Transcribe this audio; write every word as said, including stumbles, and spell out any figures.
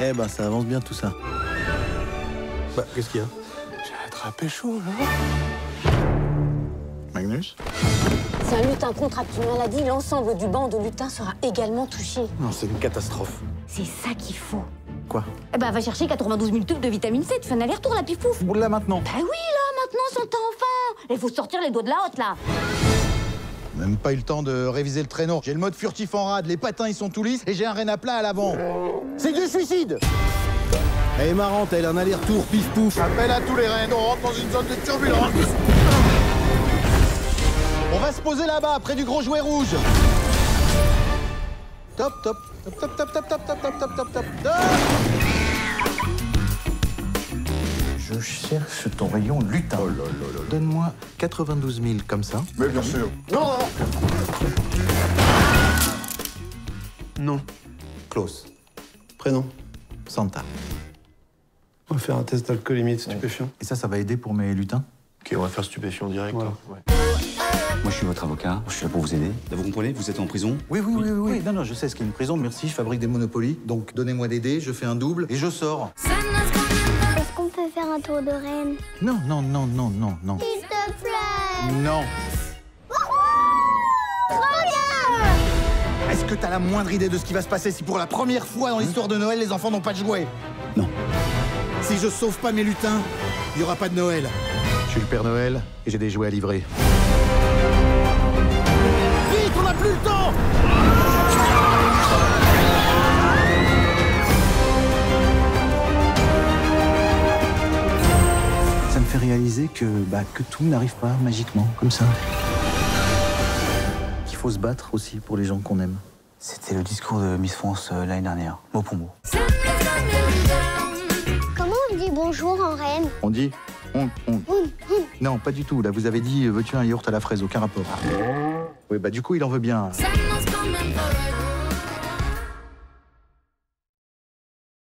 Ouais, bah ça avance bien tout ça. Bah, qu'est-ce qu'il y a? J'ai attrapé chaud, là. Magnus? Si un lutin contracte une maladie, l'ensemble du banc de lutins sera également touché. Non, c'est une catastrophe. C'est ça qu'il faut. Quoi? Eh ben, va chercher quatre-vingt-douze mille tubes de vitamine C, tu fais un aller-retour, la pifouf. Bon, là, maintenant. Bah oui, là, maintenant, son temps enfant. Il faut sortir les doigts de la hotte, là. Même pas eu le temps de réviser le traîneau. J'ai le mode furtif en rade, les patins ils sont tout lisses et j'ai un renne à plat à l'avant. C'est du suicide. Elle est marrante, elle, un aller-retour, pif-pouf. Appelle à tous les rennes, on rentre dans une zone de turbulence. On va se poser là-bas, près du gros jouet rouge. Top, top, top, top, top, top, top, top, top, top, top, top, top. Je cherche ton rayon lutin. Oh là là là. Donne-moi quatre-vingt-douze mille comme ça. Mais bien sûr. Non, non, non. Non. Klaus. Prénom. Santa. On va faire un test d'alcoolémie de stupéfiant. Et ça, ça va aider pour mes lutins? Ok, on va faire stupéfiant direct. Voilà. Ouais. Moi, je suis votre avocat. Je suis là pour vous aider. Là, vous comprenez? Vous êtes en prison. Oui, oui, oui, oui, oui. Non, non, je sais ce qu'est une prison. Merci, je fabrique des Monopoly. Donc, donnez-moi des dés, je fais un double et je sors. Est-ce qu'on peut faire un tour de reine? Non, non, non, non, non, non. S'il te plaît. Non. Trop bien. Est-ce que t'as la moindre idée de ce qui va se passer si pour la première fois dans l'histoire de Noël, les enfants n'ont pas de jouets? Non. Si je sauve pas mes lutins, il y aura pas de Noël. Je suis le Père Noël et j'ai des jouets à livrer. Vite, on n'a plus le temps. Ça me fait réaliser que, bah, que tout n'arrive pas magiquement, comme ça. Qu'il faut se battre aussi pour les gens qu'on aime. C'était le discours de Miss France euh, l'année dernière, mot pour mot. Comment on dit bonjour en reine? On dit on, on. Non, pas du tout. Là, vous avez dit, veux-tu un yaourt à la fraise? Aucun rapport. Oui, bah du coup, il en veut bien.